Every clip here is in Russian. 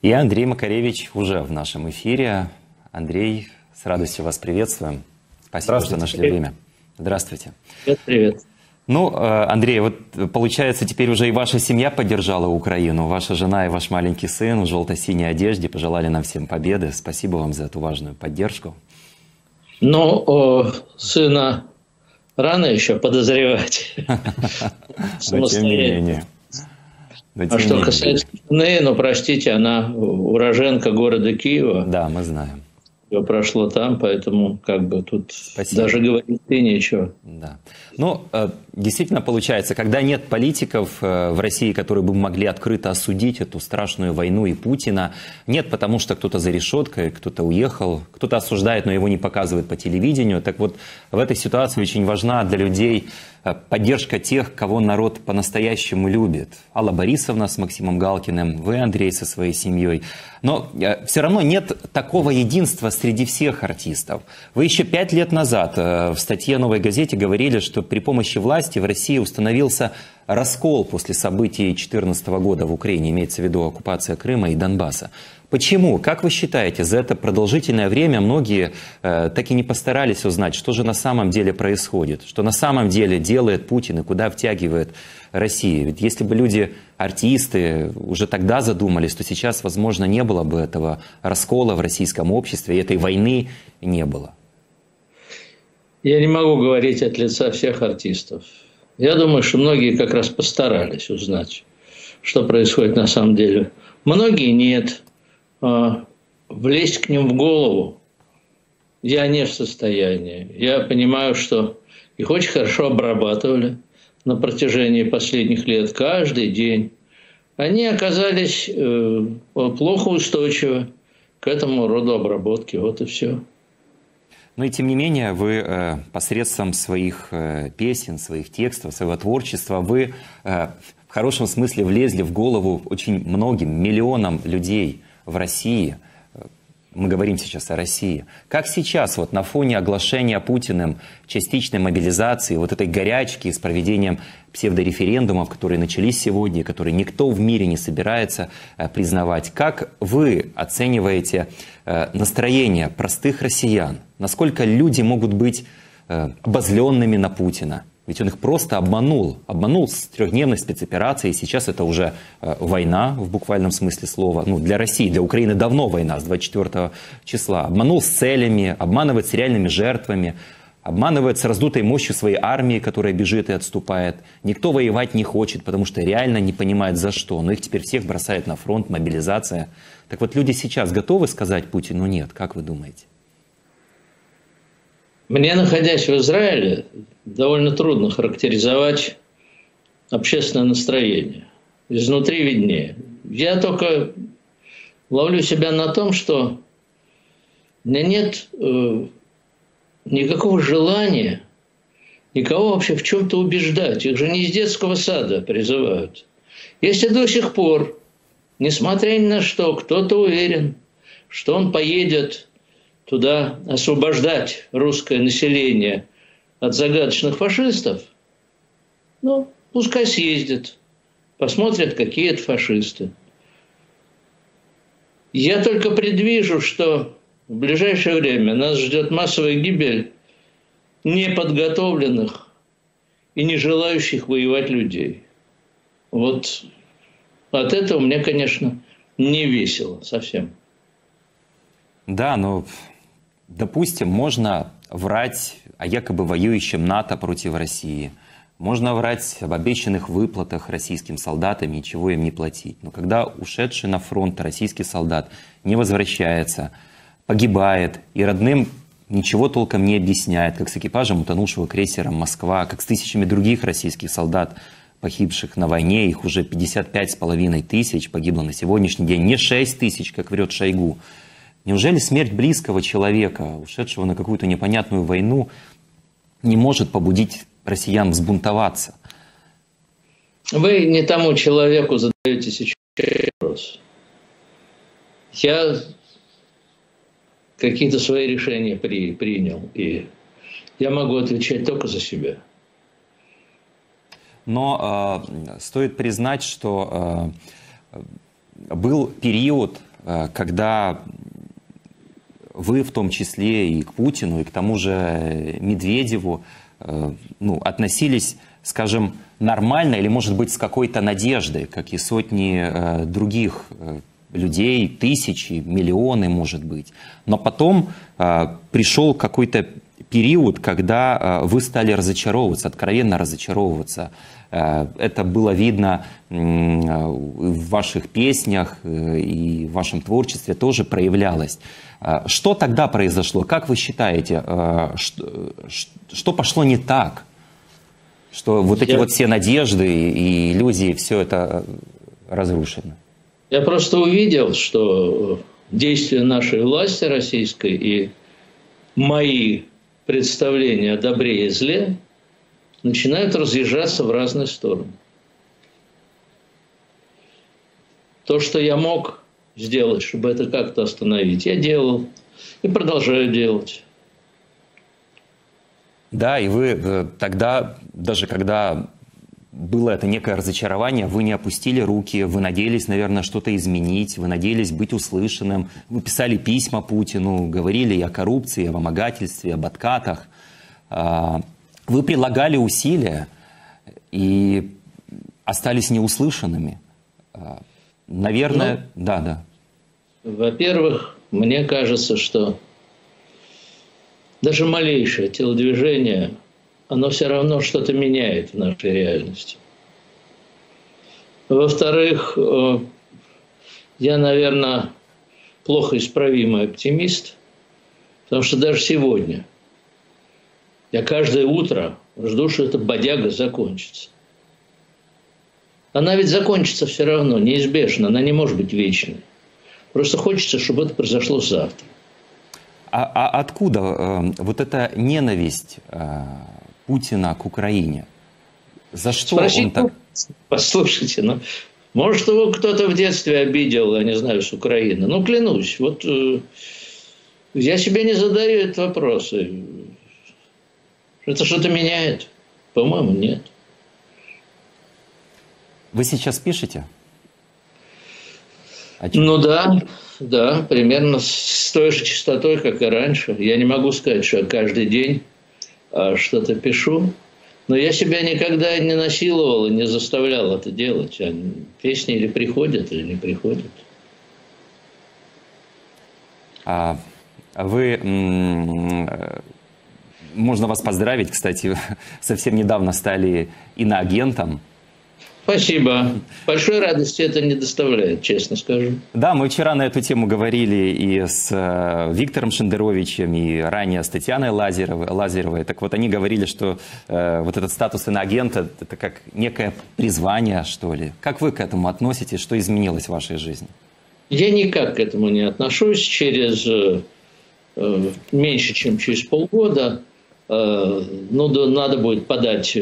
И Андрей Макаревич уже в нашем эфире. Андрей, с радостью вас приветствуем. Спасибо, что нашли время. Здравствуйте. Привет. Ну, Андрей, вот получается, теперь уже и ваша семья поддержала Украину. Ваша жена и ваш маленький сын в желто-синей одежде пожелали нам всем победы. Спасибо вам за эту важную поддержку. Ну, сына рано еще подозревать. Но тем не менее. А что касается жены, ну, простите, она уроженка города Киева. Да, мы знаем. Все прошло там, поэтому как бы тут даже говорить и нечего. Да. Ну, действительно получается, когда нет политиков в России, которые бы могли открыто осудить эту страшную войну и Путина, нет, потому что кто-то за решеткой, кто-то уехал, кто-то осуждает, но его не показывают по телевидению. Так вот, в этой ситуации очень важна для людей поддержка тех, кого народ по-настоящему любит. Алла Борисовна с Максимом Галкиным, вы, Андрей, со своей семьей. Но все равно нет такого единства среди всех артистов. Вы еще 5 лет назад в статье «Новой газете» говорили, что при помощи власти в России установился раскол после событий 2014 года в Украине, имеется в виду оккупация Крыма и Донбасса. Почему? Как вы считаете, за это продолжительное время многие так и не постарались узнать, что же на самом деле происходит, что на самом деле делает Путин и куда втягивает Россию? Ведь если бы люди, артисты, уже тогда задумались, то сейчас, возможно, не было бы этого раскола в российском обществе, и этой войны не было. Я не могу говорить от лица всех артистов. Я думаю, что многие как раз постарались узнать, что происходит на самом деле. Многие нет. Влезть к ним в голову я не в состоянии. Я понимаю, что их очень хорошо обрабатывали на протяжении последних лет, каждый день. Они оказались плохо устойчивы к этому роду обработки. Вот и все. Но и тем не менее, вы посредством своих песен, своих текстов, своего творчества, вы в хорошем смысле влезли в голову очень многим, миллионам людей в России. Мы говорим сейчас о России. Как сейчас, вот на фоне оглашения Путиным частичной мобилизации, вот этой горячки с проведением псевдореферендумов, которые начались сегодня, которые никто в мире не собирается признавать, как вы оцениваете настроение простых россиян? Насколько люди могут быть обозленными на Путина? Ведь он их просто обманул. Обманул с трехдневной спецоперацией. Сейчас это уже война в буквальном смысле слова. Ну, для России, для Украины давно война с 24 числа. Обманул с целями, обманывает с реальными жертвами, обманывает с раздутой мощью своей армии, которая бежит и отступает. Никто воевать не хочет, потому что реально не понимает за что. Но их теперь всех бросает на фронт, мобилизация. Так вот, люди сейчас готовы сказать Путину нет? Как вы думаете? Мне, находясь в Израиле, довольно трудно характеризовать общественное настроение. Изнутри виднее. Я только ловлю себя на том, что у меня нет никакого желания никого вообще в чем-то убеждать. Их же не из детского сада призывают. Если до сих пор, несмотря ни на что, кто-то уверен, что он поедет туда освобождать русское население от загадочных фашистов, ну, пускай съездят, посмотрят, какие это фашисты. Я только предвижу, что в ближайшее время нас ждет массовая гибель неподготовленных и не желающих воевать людей. Вот от этого мне, конечно, не весело совсем. Да, но, допустим, можно врать о якобы воюющем НАТО против России. Можно врать об обещанных выплатах российским солдатам, ничего им не платить. Но когда ушедший на фронт российский солдат не возвращается, погибает, и родным ничего толком не объясняет, как с экипажем утонувшего крейсера «Москва», как с тысячами других российских солдат, погибших на войне, их уже 55,5 тысяч, погибло на сегодняшний день, не 6 тысяч, как врет Шойгу. Неужели смерть близкого человека, ушедшего на какую-то непонятную войну, не может побудить россиян взбунтоваться? Вы не тому человеку задаете сейчас вопрос. Я какие-то свои решения принял, и я могу отвечать только за себя. Но стоит признать, что был период когда вы в том числе и к Путину, и к тому же Медведеву относились, скажем, нормально или, может быть, с какой-то надеждой, как и сотни других людей, тысячи, миллионы, может быть. Но потом пришел какой-то период, когда вы стали разочаровываться, откровенно разочаровываться. Это было видно в ваших песнях и в вашем творчестве тоже проявлялось. Что тогда произошло? Как вы считаете, что пошло не так? Что вот эти вот все надежды и иллюзии, все это разрушено? Я просто увидел, что действия нашей власти российской и мои представления о добре и зле начинают разъезжаться в разные стороны. То, что я мог сделать, чтобы это как-то остановить, я делал и продолжаю делать. Да, и вы тогда, даже когда было это некое разочарование, вы не опустили руки, вы надеялись, наверное, что-то изменить, вы надеялись быть услышанным, вы писали письма Путину, говорили и о коррупции, о вымогательстве, об откатах. Вы прилагали усилия и остались неуслышанными. Наверное, да. Во-первых, мне кажется, что даже малейшее телодвижение, оно все равно что-то меняет в нашей реальности. Во-вторых, я, наверное, плохо исправимый оптимист, потому что даже сегодня я каждое утро жду, что эта бодяга закончится. Она ведь закончится все равно, неизбежно, она не может быть вечной. Просто хочется, чтобы это произошло завтра. А откуда вот эта ненависть Путина к Украине? За что он так? Послушайте, может, его кто-то в детстве обидел, я не знаю, с Украины. Ну, клянусь, вот я себе не задаю этот вопрос. Это что-то меняет? По-моему, нет. Вы сейчас пишете? Ну да, примерно с той же частотой, как и раньше. Я не могу сказать, что я каждый день что-то пишу, но я себя никогда не насиловал и не заставлял это делать. Песни или приходят, или не приходят. Можно вас поздравить, кстати, совсем недавно стали иноагентом. Спасибо. Большой радости это не доставляет, честно скажу. Да, мы вчера на эту тему говорили и с Виктором Шендеровичем, и ранее с Татьяной Лазаревой. Так вот, они говорили, что вот этот статус иноагента – это как некое призвание, что ли. Как вы к этому относитесь? Что изменилось в вашей жизни? Я никак к этому не отношусь. Через меньше, чем через полгода надо будет подать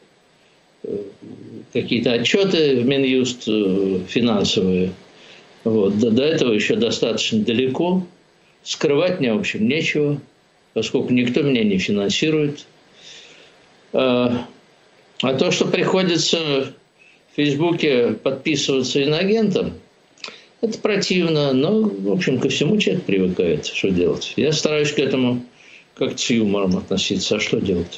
какие-то отчеты в Минюст финансовые. Вот. До этого еще достаточно далеко. Скрывать мне, в общем, нечего, поскольку никто меня не финансирует. А то, что приходится в Фейсбуке подписываться иноагентом, это противно, но, в общем, ко всему человек привыкает. Что делать? Я стараюсь к этому как-то с юмором относиться. А что делать?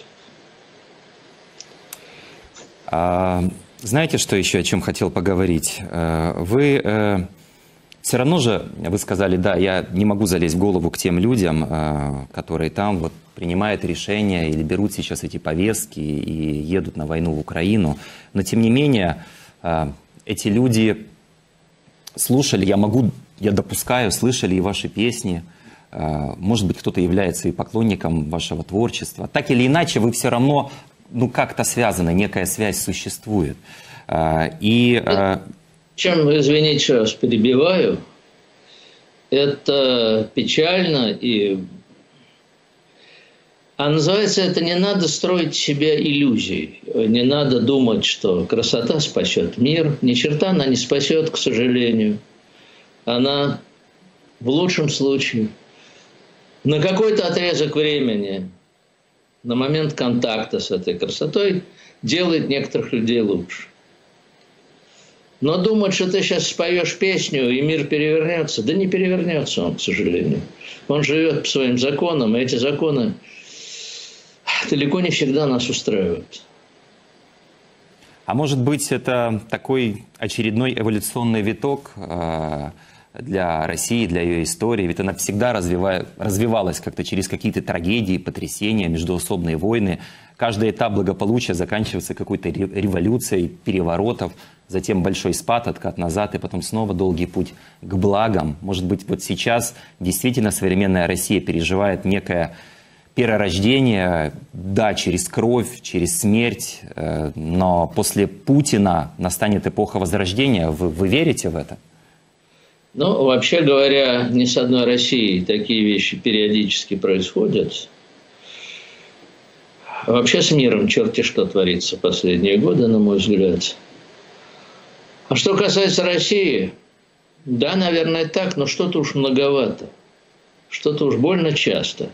Знаете, что еще, о чем хотел поговорить? Вы все равно же, вы сказали, да, я не могу залезть в голову к тем людям, которые там вот принимают решения или берут сейчас эти повестки и едут на войну в Украину. Но, тем не менее, эти люди слушали, я допускаю, слышали и ваши песни. Может быть, кто-то является и поклонником вашего творчества. Так или иначе, вы все равно как-то связаны, некая связь существует. Чем, извините, еще раз перебиваю, это печально, а называется это «не надо строить себе иллюзий», не надо думать, что красота спасет мир, ни черта она не спасет, к сожалению. Она в лучшем случае на какой-то отрезок времени, на момент контакта с этой красотой, делает некоторых людей лучше. Но думать, что ты сейчас споешь песню, и мир перевернется, да не перевернется он, к сожалению. Он живет по своим законам, и эти законы далеко не всегда нас устраивают. А может быть, это такой очередной эволюционный виток для России, для ее истории? Ведь она всегда развивалась как-то через какие-то трагедии, потрясения, междоусобные войны. Каждый этап благополучия заканчивается какой-то революцией, переворотов, затем большой спад, откат назад, и потом снова долгий путь к благам. Может быть, вот сейчас действительно современная Россия переживает некое перерождение, да, через кровь, через смерть, но после Путина настанет эпоха Возрождения. Вы верите в это? Ну, вообще говоря, ни с одной Россией такие вещи периодически происходят. Вообще с миром черти что творится последние годы, на мой взгляд. А что касается России, да, наверное, так, но что-то уж многовато. Что-то уж больно часто.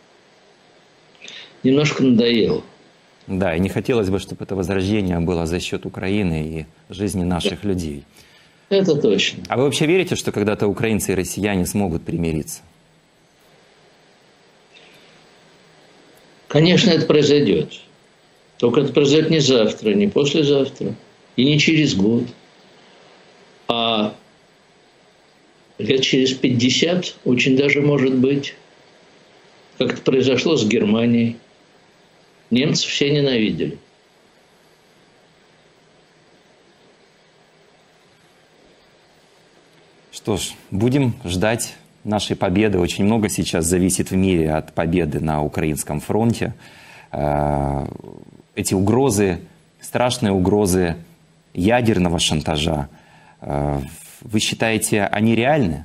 Немножко надоело. Да, и не хотелось бы, чтобы это возрождение было за счет Украины и жизни наших людей. Это точно. А вы вообще верите, что когда-то украинцы и россияне смогут примириться? Конечно, это произойдет. Только это произойдет не завтра, не послезавтра и не через год. А лет через 50 очень даже может быть. Как это произошло с Германией. Немцев все ненавидели. Что ж, будем ждать нашей победы. Очень много сейчас зависит в мире от победы на украинском фронте. Эти угрозы, страшные угрозы ядерного шантажа, вы считаете, они реальны?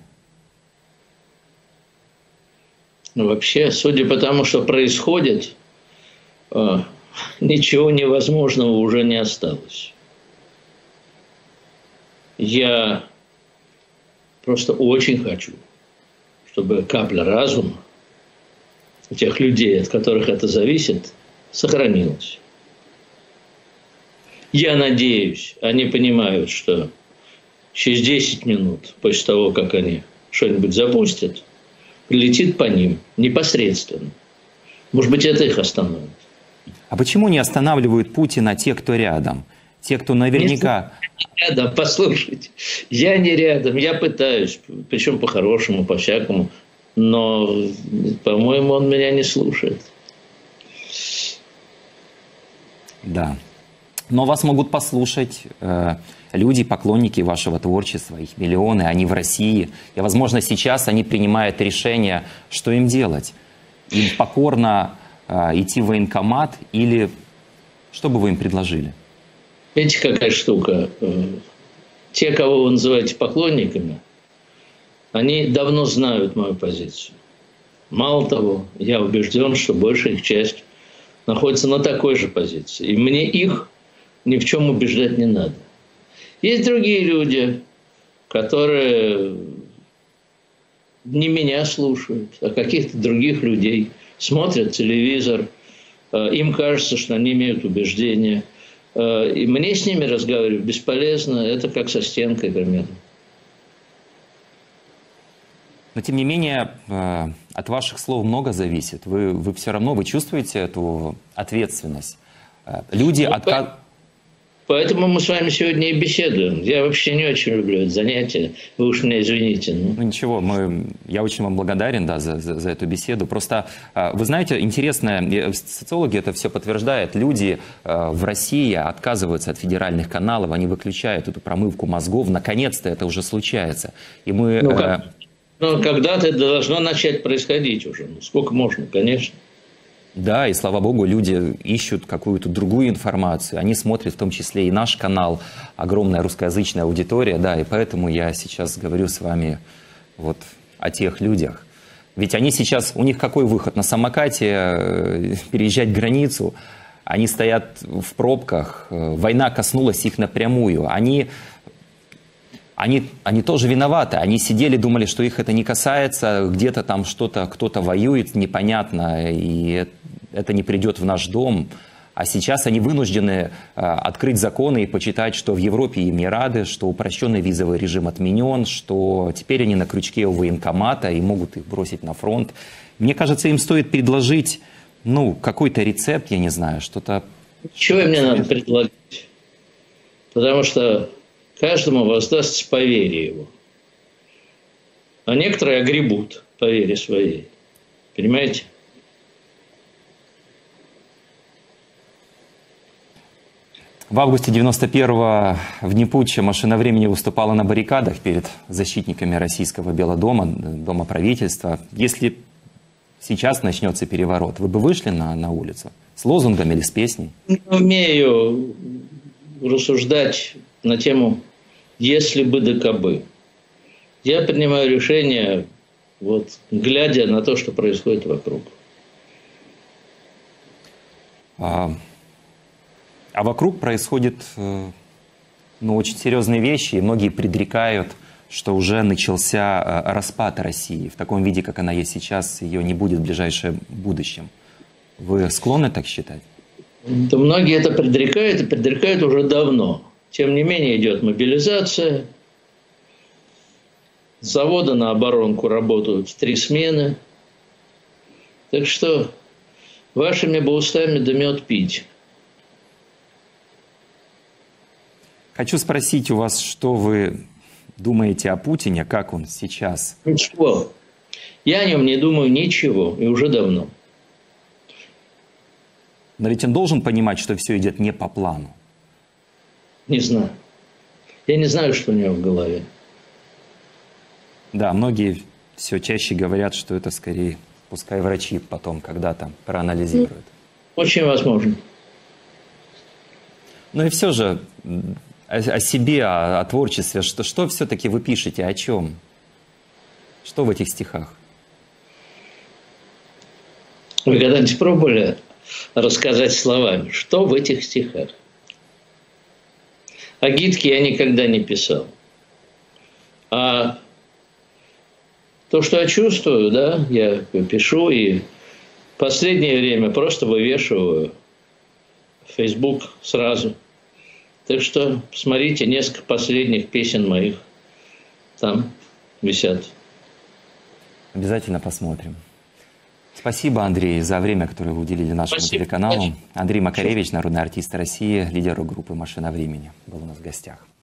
Ну, вообще, судя по тому, что происходит, ничего невозможного уже не осталось. Я просто очень хочу, чтобы капля разума у тех людей, от которых это зависит, сохранилась. Я надеюсь, они понимают, что через 10 минут после того, как они что-нибудь запустят, прилетит по ним непосредственно. Может быть, это их остановит. А почему не останавливают Путина те, кто рядом? Те, кто наверняка... Рядом, послушайте. Я не рядом, я пытаюсь. Причем по-хорошему, по-всякому. Но, по-моему, он меня не слушает. Да. Но вас могут послушать люди, поклонники вашего творчества, их миллионы, они в России. И, возможно, сейчас они принимают решение, что им делать. Им покорно идти в военкомат или что бы вы им предложили? Видите, какая штука. Те, кого вы называете поклонниками, они давно знают мою позицию. Мало того, я убежден, что большая их часть находится на такой же позиции. И мне их ни в чем убеждать не надо. Есть другие люди, которые не меня слушают, а каких-то других людей. Смотрят телевизор, им кажется, что они имеют убеждения. И мне с ними разговаривать бесполезно, это как со стенкой примерно. Но, тем не менее, от ваших слов много зависит. Вы все равно, вы чувствуете эту ответственность. Люди Поэтому мы с вами сегодня и беседуем. Я вообще не очень люблю это занятие. Вы уж меня извините. Ну ничего, я очень вам благодарен, да, за эту беседу. Просто, вы знаете, интересно, социологи это все подтверждают. Люди в России отказываются от федеральных каналов, они выключают эту промывку мозгов. Наконец-то это уже случается. И мы... когда-то это должно начать происходить уже. Ну, сколько можно, конечно. Да, и слава богу, люди ищут какую-то другую информацию. Они смотрят в том числе и наш канал, огромная русскоязычная аудитория, да, и поэтому я сейчас говорю с вами вот о тех людях. Ведь они сейчас, у них какой выход? На самокате переезжать границу, они стоят в пробках, война коснулась их напрямую, они тоже виноваты. Они сидели, думали, что их это не касается, где-то там что-то, кто-то воюет, непонятно, и это не придет в наш дом. А сейчас они вынуждены открыть законы и почитать, что в Европе им не рады, что упрощенный визовый режим отменен, что теперь они на крючке у военкомата и могут их бросить на фронт. Мне кажется, им стоит предложить, ну, какой-то рецепт, я не знаю, что-то... Чего мне надо предлагать? Потому что каждому воздастся по вере его. А некоторые огребут по вере своей. Понимаете? В августе 91-го в дни путча «Машина времени» выступала на баррикадах перед защитниками российского Белого дома, Дома правительства. Если сейчас начнется переворот, вы бы вышли на улицу с лозунгом или с песней? Не умею рассуждать на тему «если бы да кабы». Я принимаю решение, вот, глядя на то, что происходит вокруг. А вокруг происходят очень серьезные вещи, и многие предрекают, что уже начался распад России. В таком виде, как она есть сейчас, ее не будет в ближайшем будущем. Вы склонны так считать? Да многие это предрекают, и предрекают уже давно. Тем не менее идет мобилизация. Заводы на оборонку работают в 3 смены. Так что вашими бы устами да мед пить. Хочу спросить у вас, что вы думаете о Путине, как он сейчас? Ничего. Я о нем не думаю ничего, и уже давно. Но ведь он должен понимать, что все идет не по плану. Не знаю. Я не знаю, что у него в голове. Да, многие все чаще говорят, что это скорее, пускай врачи потом когда-то проанализируют. Очень возможно. Но и все же о себе, о творчестве, что все-таки вы пишете, о чем? Что в этих стихах? Вы когда-нибудь пробовали рассказать словами, что в этих стихах? Агитки я никогда не писал. А то, что я чувствую, да, я пишу и в последнее время просто вывешиваю в Facebook сразу. Так что посмотрите, несколько последних песен моих там висят. Обязательно посмотрим. Спасибо, Андрей, за время, которое вы уделили нашему телеканалу. Андрей Макаревич, народный артист России, лидер группы «Машина времени», был у нас в гостях.